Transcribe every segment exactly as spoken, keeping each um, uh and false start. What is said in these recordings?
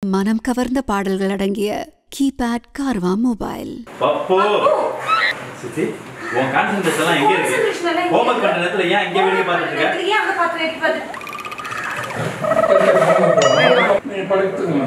மனம் கவர்ந்த பாடல்கள் அடங்கிய கீபேட் கார்வா மொபைல். பப்போ சித்தி உன் கான்சென்ட்ரேஷன் எல்லாம் எங்க இருக்கு? ஹோம்வொர்க் பண்ற நேரத்துல ஏன் இங்க வெளிய பாத்துட்டு இருக்க? ஏன் அங்க பாத்து வெட்டி பாத்து? நீ படிக்குங்க.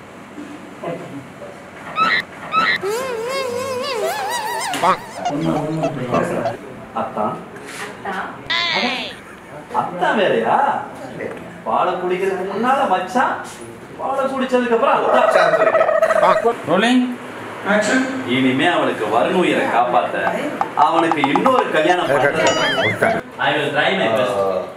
அத்தா அத்தா அத்தா வேறயா? பால குடிக்கிறதுக்கு முன்னால மச்சான், பால குடிச்சதுக்கு அப்புறம் அத்தா சொல்லிட்டேன். Rolling action. இனிமே அவனுக்கு வருணுயிரை காப்பாத்த அவனுக்கு இன்னொரு கல்யாணம் பண்றேன். I will try my best.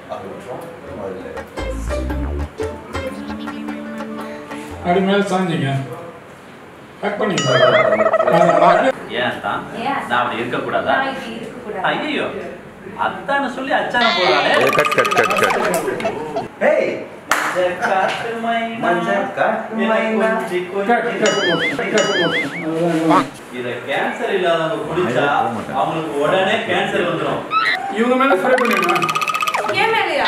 அடி மேல சாஞ்சிங்க. ஹேக் பண்ணிங்க. ஏன் தான் நான் அப்படி இருக்க கூடாதா? நான் இப்படி இருக்க கூடாதா? ஐயோ அத்தான சொல்லி அச்சான போறானே. Cut cut cut cut. ஏய் ஜக்காத் மைனா ஜக்காத் மைனா கட் கட். இத கேன்சர் இல்லாதவங்க குடிச்சா அவங்களுக்கு உடனே கேன்சர் வந்துரும். இவங்க மேல ஸ்ப்ரே பண்ணிடுங்க. ஏன் மேலயா?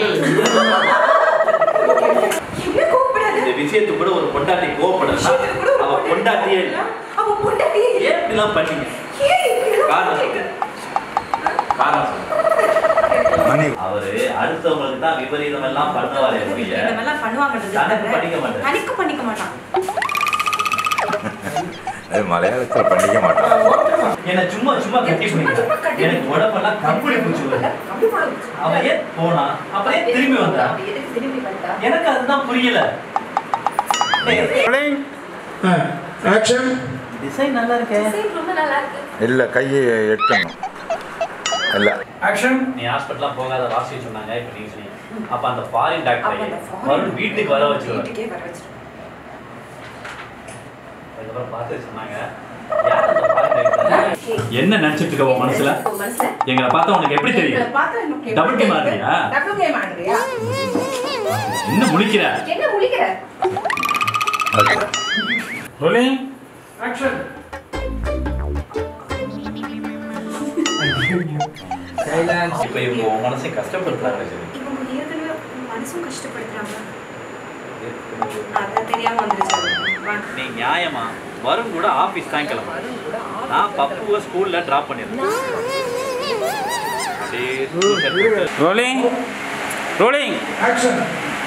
இந்த விஷயத்து கூட ஒரு பொண்டாட்டி கோவப்படல. அவ பொண்டாட்டியே அவ பொண்டாட்டியே ஏன் இப்படிலாம் பண்ணீங்க? காரணம் காரணம் அவரு அடுத்தவங்களுக்கு தான் விபரீதம் எல்லாம் பண்ணுவாரே ஒழிய இதெல்லாம் பண்ணுவாங்கன்றது தனக்கு பண்ணிக்க மாட்டான். தனக்கு பண்ணிக்க மாட்டான். அது மலையாளத்துல பண்ணிக்க மாட்டான். என்ன சும்மா சும்மா கட்டி பிடிக்க எனக்கு உடம்பெல்லாம் கம்பளி பூச்சி வருது. அவன் ஏன் போனா அப்புறம் ஏன் திரும்பி வந்தா? எனக்கு அதுதான் புரியல. ஆக்ஷன். டிசைன் நல்லா இருக்கே. டிசைன் ரொம்ப நல்லா இருக்கு. இல்ல கையை எட்டணும். இல்ல ஆக்ஷன். நீ ஹாஸ்பிடல்ல போகாத வாசி சொன்னாங்க. இப்ப நீ சொன்னீங்க. அப்ப அந்த ஃபாரின் டாக்டர் வருண் வீட்டுக்கு வர வச்சிரு. வீட்டுக்கே வர வச்சிரு. அதுக்கப்புறம் பார்த்து சொன்னாங்க. யார் அந்த ஃபாரின் டாக்டர்? என்ன நினைச்சிட்டு இருக்க உன் மனசுல? எங்களை பார்த்தா உனக்கு எப்படி தெரியும்? டபுள் கேம் ஆடுறியா? டபுள் கேம் ஆடுறியா? என்ன முழிக்கிற? என்ன முழிக்கிற? Rolling action. சைலன்ஸ். இப்போ இவங்க உன் மனசை கஷ்டப்படுத்துறாங்க. இவங்க ஏற்கனவே மனசும் கஷ்டப்படுத்துறாங்க. அத தெரியாம வந்துருச்சு. நீ நியாயமா வருண் கூட ஆபீஸ் தான் கிளம்பு. நான் பப்புவை ஸ்கூல்ல டிராப் பண்ணிருக்கேன். Rolling rolling action.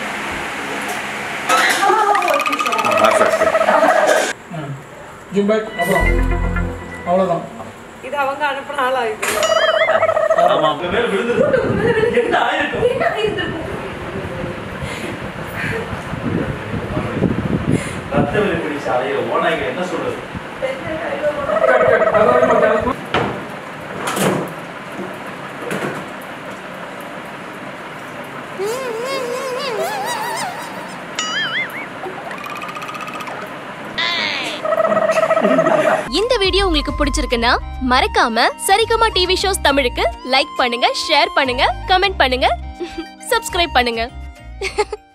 Zoom back. அப்புறம் அவ்வளவுதான். இது அவங்க அனுப்புன ஆளா இது? ஆமா அவங்க மேல விழுந்துருக்கு. என்ன ஆயிருக்கும்? என்ன ஆயிருக்கும்? ரத்தவெளி பிடிச்ச அலைய ஓநாய்கள் என்ன சொல்றது? Cut cut. அதோட மட்டும் இந்த வீடியோ உங்களுக்கு பிடிச்சிருக்குன்னா மறக்காம சரிகமா டிவி ஷோஸ் தமிழுக்கு லைக் பண்ணுங்க, ஷேர் பண்ணுங்க, கமெண்ட் பண்ணுங்க, சப்ஸ்கிரைப் பண்ணுங்க.